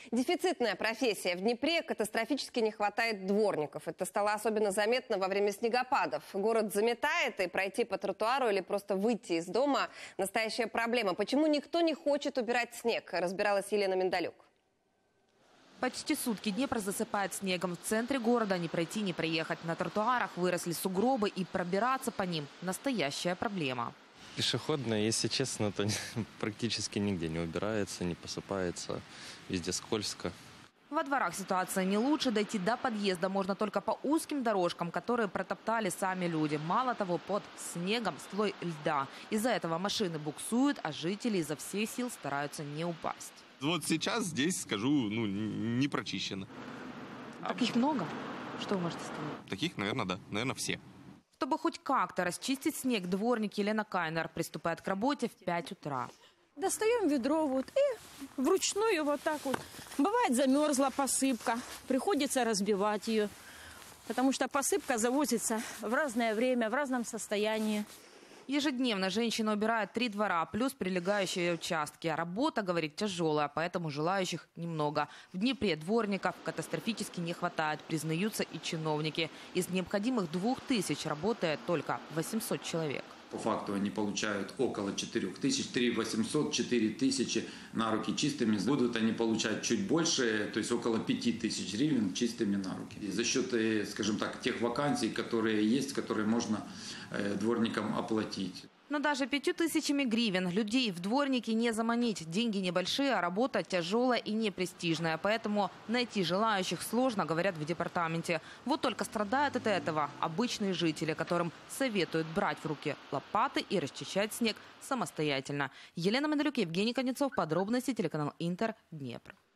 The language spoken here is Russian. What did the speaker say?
Дефицитная профессия. В Днепре катастрофически не хватает дворников. Это стало особенно заметно во время снегопадов. Город заметает, и пройти по тротуару или просто выйти из дома – настоящая проблема. Почему никто не хочет убирать снег, разбиралась Елена Миндалюк. Почти сутки Днепр засыпает снегом. В центре города ни пройти, ни проехать. На тротуарах выросли сугробы, и пробираться по ним – настоящая проблема. Пешеходная, если честно, то практически нигде не убирается, не посыпается, везде скользко. Во дворах ситуация не лучше. Дойти до подъезда можно только по узким дорожкам, которые протоптали сами люди. Мало того, под снегом слой льда. Из-за этого машины буксуют, а жители изо всех сил стараются не упасть. Вот сейчас здесь, скажу, не прочищено. Таких много? Что вы можете сказать? Таких, наверное, да. Наверное, все. Чтобы хоть как-то расчистить снег, дворник Елена Кайнер приступает к работе в 5 утра. Достаем ведро вот и вручную вот так вот. Бывает, замерзла посыпка, приходится разбивать ее, потому что посыпка завозится в разное время, в разном состоянии. Ежедневно женщина убирает 3 двора, плюс прилегающие участки. Работа, говорит, тяжелая, поэтому желающих немного. В Днепре дворников катастрофически не хватает, признаются и чиновники. Из необходимых 2000 работает только 800 человек. По факту они получают около 4000, 3800, 4000 на руки чистыми. Будут они получать чуть больше, то есть около 5000 гривен чистыми на руки. И за счет, скажем так, тех вакансий, которые есть, которые можно дворникам оплатить. Но даже 5000 гривен людей в дворники не заманить. Деньги небольшие, а работа тяжелая и непрестижная. Поэтому найти желающих сложно, говорят в департаменте. Вот только страдают от этого обычные жители, которым советуют брать в руки лопаты и расчищать снег самостоятельно. Елена Миндалюк, Евгений Конецов. Подробности телеканал Интер, Днепр.